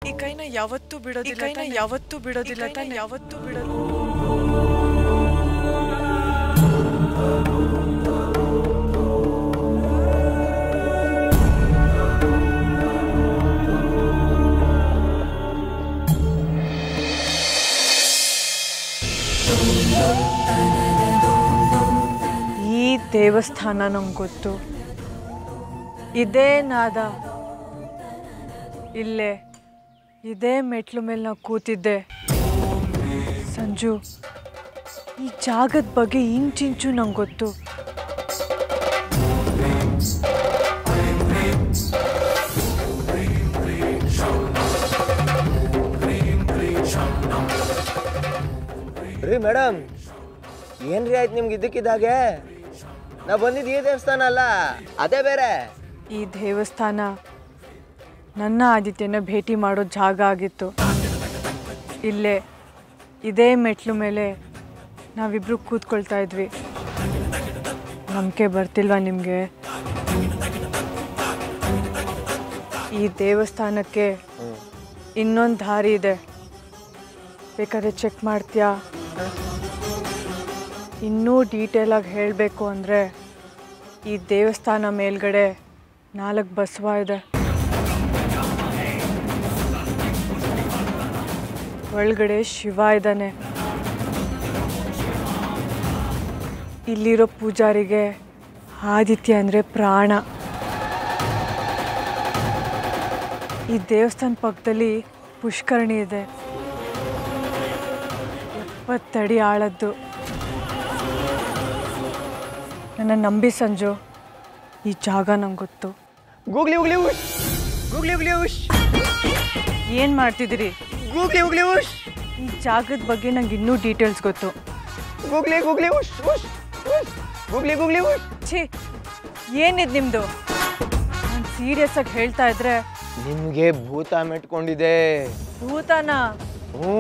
ಈ ಕೈನ ಯಾವತ್ತೂ ಬಿಡೋದಿಲ್ಲ ತಾನೆ ಯಾವತ್ತೂ ಬಿಡೋದು ಈ ದೇವಸ್ಥಾನ ನಂಗೆ ಗೊತ್ತು ಇದೇ ನಾದ ಇಲ್ಲೇ ಇದೇ ಮೆಟ್ಲು ಮೇಲೆ ನಾವು ಕೂತಿದ್ದೆ ಸಂಜು ಈ ಜಾಗದ ಬಗ್ಗೆ ಇಂಚಿಂಚು ನಂಗೆ ಗೊತ್ತು ರೀ ಮೇಡಮ್ ಏನ್ರಿ ಆಯ್ತು ನಿಮ್ಗೆ ಇದ್ದಕ್ಕಿದ್ದಾಗೆ ನಾ ಬಂದಿದ್ದು ಈ ದೇವಸ್ಥಾನ ಅಲ್ಲ ಅದೇ ಬೇರೆ ಈ ದೇವಸ್ಥಾನ ನನ್ನ ಆದಿತ್ಯನ ಭೇಟಿ ಮಾಡೋ ಜಾಗ ಆಗಿತ್ತು ಇಲ್ಲೇ ಇದೇ ಮೆಟ್ಲು ಮೇಲೆ ನಾವಿಬ್ರು ಕೂತ್ಕೊಳ್ತಾ ಇದ್ವಿ ನಂಬಿಕೆ ಬರ್ತಿಲ್ವಾ ನಿಮಗೆ ಈ ದೇವಸ್ಥಾನಕ್ಕೆ ಇನ್ನೊಂದು ದಾರಿ ಇದೆ ಬೇಕಾದ್ರೆ ಚೆಕ್ ಮಾಡ್ತೀಯಾ ಇನ್ನೂ ಡೀಟೇಲಾಗಿ ಹೇಳಬೇಕು ಅಂದರೆ ಈ ದೇವಸ್ಥಾನ ಮೇಲ್ಗಡೆ 4 ಬಸವ ಇದೆ ಒಳಗಡೆ ಶಿವ ಇದ್ದಾನೆ ಇಲ್ಲಿರೋ ಪೂಜಾರಿಗೆ ಆದಿತ್ಯ ಅಂದರೆ ಪ್ರಾಣ ಈ ದೇವಸ್ಥಾನ ಪಕ್ಕದಲ್ಲಿ ಪುಷ್ಕರಣಿ ಇದೆ 70 ಅಡಿ ಆಳದ್ದು ನನ್ನ ನಂಬಿ ಸಂಜು ಈ ಜಾಗ ನಂಗೆ ಗೊತ್ತು ಗೂಗ್ಲಿ ಉಗ್ಲಿ ಉಶ್ ಗೂಗ್ಲಿ ಉಗ್ಲಿ ಉಶ್ ಏನು ಮಾಡ್ತಿದ್ದೀರಿ ಗೂಗ್ಲಿ ಉಗ್ಲಿ ಉಶ್ ಈ ಜಾಗದ ಬಗ್ಗೆ ನಂಗೆ ಇನ್ನೂ ಡೀಟೇಲ್ಸ್ ಗೊತ್ತು ಗೂಗ್ಲಿ ಗೂಗ್ಲಿ ಉಶ್ ಉಶ್ ಉಶ್ ಗೂಗ್ಲಿ ಗೂಗ್ಲಿ ಉಶ್ ಛೀ ಏನಿದು ನಿಮ್ಮದು ನಾನು ಸೀರಿಯಸ್ ಆಗಿ ಹೇಳ್ತಾ ಇದ್ರೆ ನಿಮಗೆ ಭೂತ ಮೆಟ್ಕೊಂಡಿದೆ ಭೂತನ ಹ್ಞೂ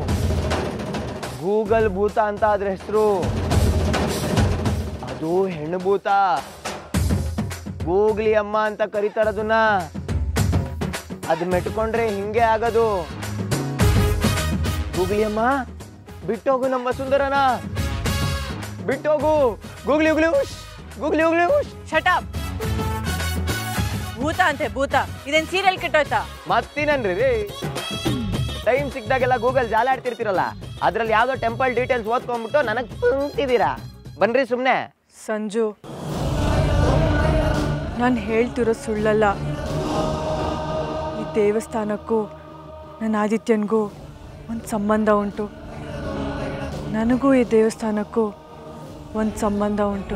ಗೂಗಲ್ ಭೂತ ಅಂತ ಅದ್ರ ಹೆಸರು ಅದು ಹೆಣ್ಣು ಭೂತ ಗೂಗ್ಲಿ ಅಮ್ಮ ಅಂತ ಕರೀತಾರದನ್ನ ಅದು ಮೆಟ್ಕೊಂಡ್ರೆ ಹಿಂಗೆ ಆಗೋದು ಗೂಗ್ಲಿ ಅಮ್ಮ ಬಿಟ್ಟೋಗು ನಮ್ಮ ಸುಂದರನ ಬಿಟ್ಟೋಗು ಗೂಗ್ಲಿ ಉಗ್ಲಿ ಉಶ್ ಗೂಗ್ಲಿ ಉಗ್ಲಿ ಉಶ್ ಶಟಾಪ್ ಭೂತ ಅಂತೆ ಭೂತ ಇದೇನು ಸೀರಿಯಲ್ ಕೆಟ್ಟೋಯ್ತಾ ಮತ್ತಿನನ್ರಿ ರೀ ಟೈಮ್ ಸಿಕ್ದಾಗೆಲ್ಲ ಗೂಗಲ್ ಜಾಲಾಡ್ತಿರ್ತಿರಲ್ಲ ಅದ್ರಲ್ಲಿ ಯಾವುದೋ ಟೆಂಪಲ್ ಡೀಟೇಲ್ಸ್ ಓದ್ಕೊಂಡ್ಬಿಟ್ಟು ನನಗೆ ತುಂಬ್ತಿದ್ದೀರಾ ಬನ್ರಿ ಸುಮ್ಮನೆ ಸಂಜು ನಾನು ಹೇಳ್ತಿರೋ ಸುಳ್ಳಲ್ಲ ಈ ದೇವಸ್ಥಾನಕ್ಕೂ ನನ್ನ ಆದಿತ್ಯನಿಗೂ ಒಂದು ಸಂಬಂಧ ಉಂಟು ನನಗೂ ಈ ದೇವಸ್ಥಾನಕ್ಕೂ ಒಂದು ಸಂಬಂಧ ಉಂಟು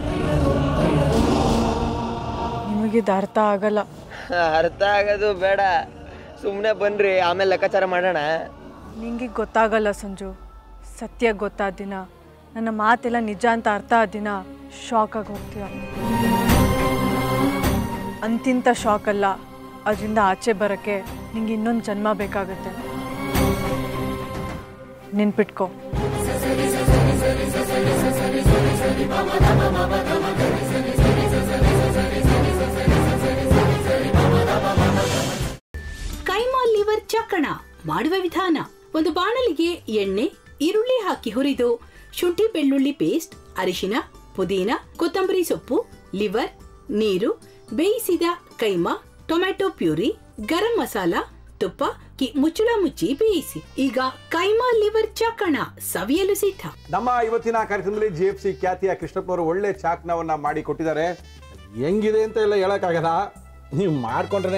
ನಿಮಗಿದು ಅರ್ಥ ಆಗಲ್ಲ ಅರ್ಥ ಆಗೋದು ಬೇಡ ಸುಮ್ಮನೆ ಬನ್ರಿ ಆಮೇಲೆ ಲೆಕ್ಕಾಚಾರ ಮಾಡೋಣ ನಿಂಗೆ ಗೊತ್ತಾಗಲ್ಲ ಸಂಜು ಸತ್ಯ ಗೊತ್ತಾದ ದಿನ ನನ್ನ ಮಾತೆಲ್ಲ ನಿಜ ಅಂತ ಅರ್ಥ ಆದ ದಿನ ಶಾಕ್ ಆಗಿ ಹೋಗ್ತೀಯ ಅಂತಿಂಥ ಶಾಕ್ ಅಲ್ಲ ಅದರಿಂದ ಆಚೆ ಬರೋಕ್ಕೆ ನಿಂಗೆ ಇನ್ನೊಂದು ಜನ್ಮ ಬೇಕಾಗುತ್ತೆ ನೆನ್ಪಿಟ್ಕೋ ಕೈಮಾ ಲಿವರ್ ಚಕ್ಕಣ ಮಾಡುವ ವಿಧಾನ ಒಂದು ಬಾಣಲಿಗೆ ಎಣ್ಣೆ ಈರುಳ್ಳಿ ಹಾಕಿ ಹುರಿದು ಶುಂಠಿ ಬೆಳ್ಳುಳ್ಳಿ ಪೇಸ್ಟ್ ಅರಿಶಿನ ಪುದೀನ ಕೊತ್ತಂಬರಿ ಸೊಪ್ಪು ಲಿವರ್ ನೀರು ಬೇಯಿಸಿದ ಕೈಮಾ ಟೊಮ್ಯಾಟೊ ಪ್ಯೂರಿ ಗರಂ ಮಸಾಲ ತುಪ್ಪ ಮುಚ್ಚಳ ಮುಚ್ಚಿ ಬೇಯಿಸಿ ಈಗ ಕೈಮಾ ಲಿವರ್ ಚಾಕಣ ಸವಿಯಲು ಸಿದ್ಧ ನಮ್ಮ ಇವತ್ತಿನ ಕಾರ್ಯಕ್ರಮದಲ್ಲಿ GFC ಖ್ಯಾತಿಯ ಕೃಷ್ಣಪ್ಪನವರು ಒಳ್ಳೆ ಚಾಕ್ನವನ್ನ ಮಾಡಿ ಕೊಟ್ಟಿದ್ದಾರೆ ಹೆಂಗಿದೆ ಅಂತ ಎಲ್ಲ ಹೇಳಕ್ಕಾಗಲ್ಲ ನೀವು ಮಾಡ್ಕೊಂಡ್ರೆ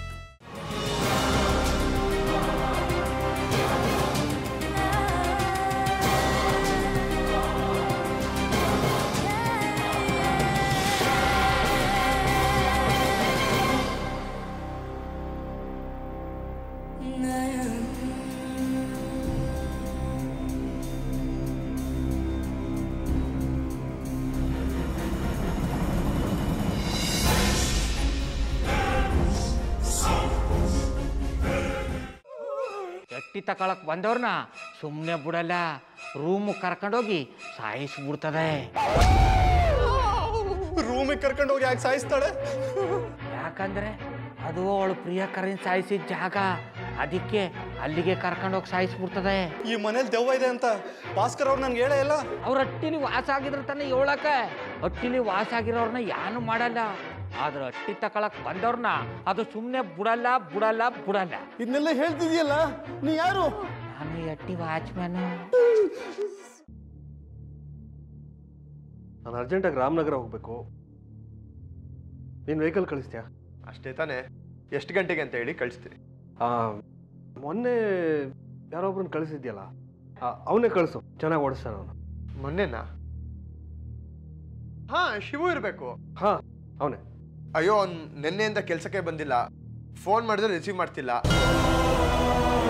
ಎಟ್ಟಿ ತಕೊಳಕ್ ಬಂದವ್ರನ್ನ ಸುಮ್ಮನೆ ಬಿಡಲ್ಲ ರೂಮ್ ಕರ್ಕೊಂಡೋಗಿ ಸಾಯಿಸ್ಬಿಡ್ತದೆ. ರೂಮಿಗೆ ಕರ್ಕೊಂಡೋಗಿ ಯಾಕೆ ಸಾಯಿಸ್ತಾಳೆ? ಯಾಕಂದ್ರೆ ಅದು ಅವಳು ಪ್ರಿಯಕರನ್ ಸಾಯಿಸಿದ ಜಾಗ. ಅದಕ್ಕೆ ಅಲ್ಲಿಗೆ ಕರ್ಕೊಂಡೋಗಿ ಸಾಯಿಸ್ಬಿಡ್ತದೆ. ಈ ಮನೇಲಿ ದೆವ್ವ ಇದೆ ಅಂತ ಭಾಸ್ಕರ್ ಅವ್ರು ನನ್ಗೆ ಹೇಳೇ ಇಲ್ಲ. ಅವ್ರ ಹಟ್ಟಿಲಿ ವಾಸ ಆಗಿದ್ರೆ ತಾನೆ ಹೇಳಕ. ಹಟ್ಟಿಲಿ ವಾಸ ಆಗಿರೋರ್ನ ಏನು ಮಾಡಲ್ಲ, ಆದ್ರೆ ಹಟ್ಟಿ ತಕೊಳಕ್ ಬಂದವ್ರನ್ನ ಅದು ಸುಮ್ಮನೆ ಬಿಡಲ್ಲ. ಇದನ್ನೆಲ್ಲ ಹೇಳ್ತಿದ್ಯಲ್ಲ, ನೀ ಯಾರು? ನಾನು ಈ ಹಟ್ಟಿ ವಾಚ್ಮ್ಯಾನು. ನಾನು ಅರ್ಜೆಂಟಾಗಿ ರಾಮನಗರ ಹೋಗ್ಬೇಕು. ನೀನು ವೆಹಿಕಲ್ ಕಳಿಸ್ತೀಯಾ? ಅಷ್ಟೇ ತಾನೇ, ಎಷ್ಟು ಗಂಟೆಗೆ ಅಂತ ಹೇಳಿ ಕಳಿಸ್ತೀನಿ. ಮೊನ್ನೆ ಯಾರೊಬ್ರನ್ನ ಕಳಿಸಿದ್ಯಲ್ಲ, ಅವನೇ ಕಳಿಸು, ಚೆನ್ನಾಗಿ ಓಡಿಸ್ತಾನೆ ಅವನು. ಮೊನ್ನೆನಾ? ಹಾ, ಶಿವು ಇರಬೇಕು. ಹಾ, ಅವನೇ. ಅಯ್ಯೋ, ಅವ್ನು ನಿನ್ನೆಯಿಂದ ಕೆಲಸಕ್ಕೆ ಬಂದಿಲ್ಲ. ಫೋನ್ ಮಾಡಿದ್ರೆ ರಿಸೀವ್ ಮಾಡ್ತಿಲ್ಲ.